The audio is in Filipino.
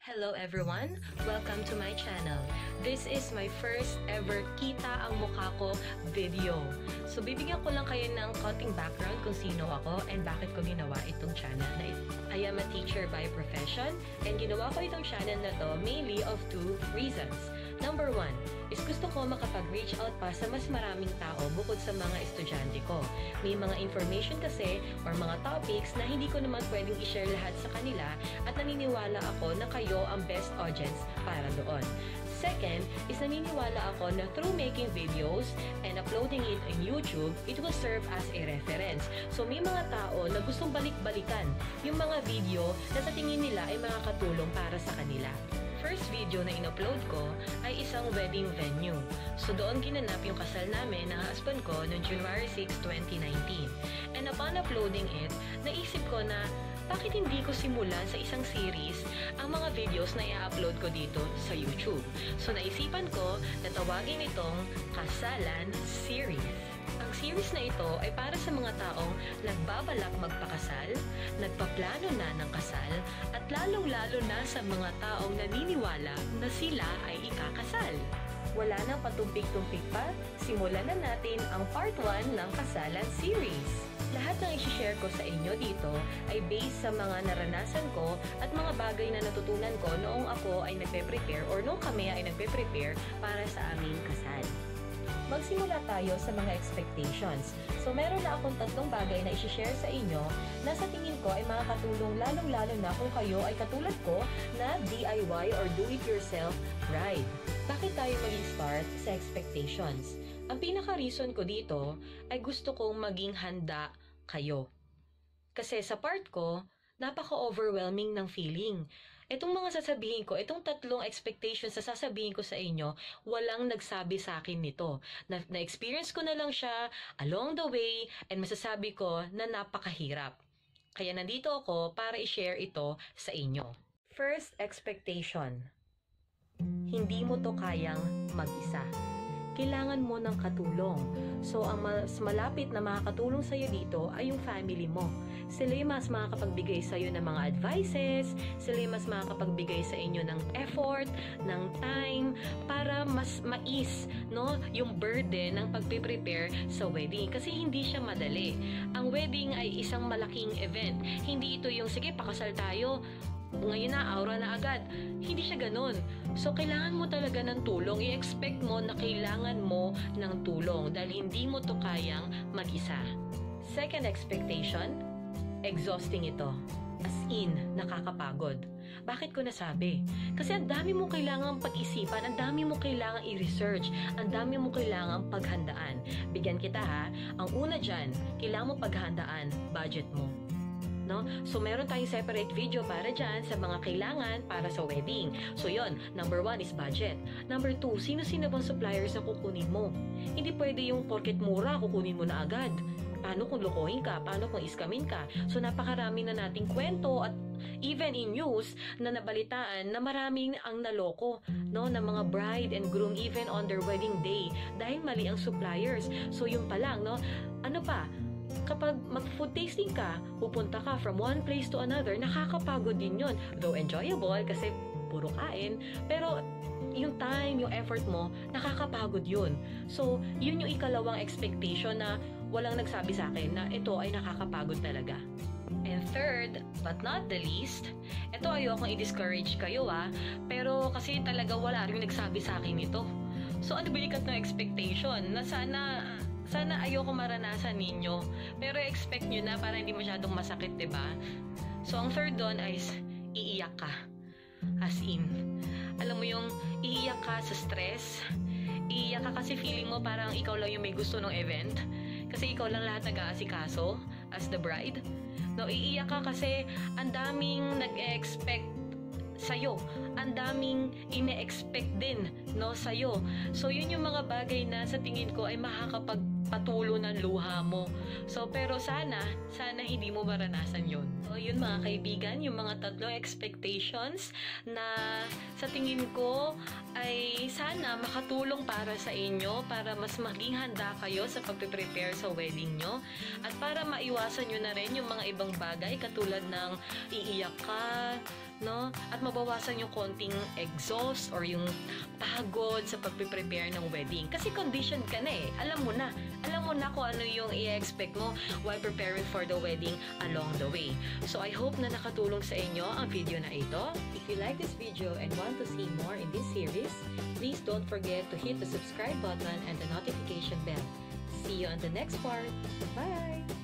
Hello everyone! Welcome to my channel. This is my first ever kita ang mukha ko video. So bibigyan ko lang kayo ng konting background kung sino ako and bakit ko ginawa itong channel na ito. I am a teacher by profession and ginawa ko itong channel na to mainly of two reasons. Number one is gusto ko makapag-reach out pa sa mas maraming tao bukod sa mga estudyante ko. May mga information kasi or mga topics na hindi ko naman pwedeng i-share lahat sa kanila at naniniwala ako na kayo ang best audience para doon. Second is naniniwala ako na through making videos and uploading it on YouTube, it will serve as a reference. So may mga tao na gustong balik-balikan yung mga video na sa tingin nila ay makakatulong para sa kanila. First video na in-upload ko ay isang wedding venue. So doon ginanap yung kasal namin ng husband ko noong January 6, 2019. And upon uploading it, naisip ko na bakit hindi ko simulan sa isang series ang mga videos na i-upload ko dito sa YouTube. So naisipan ko na tawagin itong KASALAN series. Ang series na ito ay para sa mga taong nagbabalak magpakasal, nagpaplano na ng kasal, at lalong-lalo na sa mga taong naniniwala na sila ay ikakasal. Wala nang patumpik-tumpik pa, simulan na natin ang part 1 ng KASALAN series. Lahat ng i-share ko sa inyo dito ay based sa mga naranasan ko at mga bagay na natutunan ko noong ako ay nagpe-prepare or noong kami ay nagpe-prepare para sa aming kasal. Magsimula tayo sa mga expectations. So, meron na akong tatlong bagay na i-share sa inyo na sa tingin ko ay makakatulong lalong-lalo na kung kayo ay katulad ko na DIY or do-it-yourself bride. Bakit tayo mag-start sa expectations? Ang pinaka-reason ko dito ay gusto kong maging handa kayo. Kasi sa part ko, napaka-overwhelming ng feeling. Itong mga sasabihin ko, itong tatlong expectations na sasabihin ko sa inyo, walang nagsabi sa akin nito. Na-experience ko na lang siya along the way and masasabi ko na napakahirap. Kaya nandito ako para i-share ito sa inyo. First expectation. Hindi mo to kayang mag-isa. Kailangan mo ng katulong. So, ang mas malapit na makakatulong sa'yo dito ay yung family mo. Sila yung mas makakapagbigay sa'yo ng mga advices, sila yung mas makakapagbigay sa inyo ng effort, ng time, para mas mais, no, yung burden ng pagpe-prepare sa wedding. Kasi hindi siya madali. Ang wedding ay isang malaking event. Hindi ito yung, sige, pakasal tayo, ngayon na, aura na agad. Hindi siya ganun. So, kailangan mo talaga ng tulong. I-expect mo na kailangan mo ng tulong dahil hindi mo to kayang mag-isa. Second expectation, exhausting ito. As in, nakakapagod. Bakit ko nasabi? Kasi ang dami mo kailangang pag-isipan, ang dami mo kailangang i-research, ang dami mo kailangang paghandaan. Bigyan kita ha. Ang una dyan, kailangan mo paghandaan, budget mo. No? So, meron tayong separate video para dyan sa mga kailangan para sa wedding. So, yon, number 1 is budget. Number 2, sino-sino bang suppliers na kukunin mo? Hindi pwede yung porket mura, kukunin mo na agad. Paano kung lokohin ka? Paano kung iskamin ka? So, napakarami na nating kwento at even in news na nabalitaan na maraming ang naloko, no, ng mga bride and groom even on their wedding day dahil mali ang suppliers. So, yun pa lang, no? Ano pa? Kapag mag-food tasting ka, pupunta ka from one place to another, nakakapagod din yun. Though enjoyable kasi puro kain, pero yung time, yung effort mo, nakakapagod yun. So, yun yung ikalawang expectation na walang nagsabi sa akin na ito ay nakakapagod talaga. And third, but not the least, ito ayokong i-discourage kayo pero kasi talaga wala rin nagsabi sa akin ito. So, ano bilikat ng expectation na sana ayoko maranasan ninyo. Pero expect nyo na para hindi masyadong masakit, diba? So, ang third doon ay iiyak ka. As in, alam mo yung iiyak ka sa stress. Iiyak ka kasi feeling mo parang ikaw lang yung may gusto ng event. Kasi ikaw lang lahat nag-aasikaso as the bride. No, iiyak ka kasi ang daming nag-expect sa'yo. Ang daming ine-expect din, no, sa'yo. So, yun yung mga bagay na sa tingin ko ay makakapagpatulo ng luha mo. So, pero sana hindi mo maranasan yun. So, yun mga kaibigan, yung mga tatlong expectations na sa tingin ko ay sana makatulong para sa inyo, para mas maging handa kayo sa pagpe-prepare sa wedding nyo. At para maiwasan nyo na rin yung mga ibang bagay katulad ng iiyak ka, no? At mabawasan yung konting exhaust or yung pagod sa pagpe-prepare ng wedding. Kasi conditioned ka na eh. Alam mo na kung ano yung i-expect mo while preparing for the wedding along the way. So I hope na nakatulong sa inyo ang video na ito. If you like this video and want to see more in this series, please don't forget to hit the subscribe button and the notification bell. See you on the next part. Bye!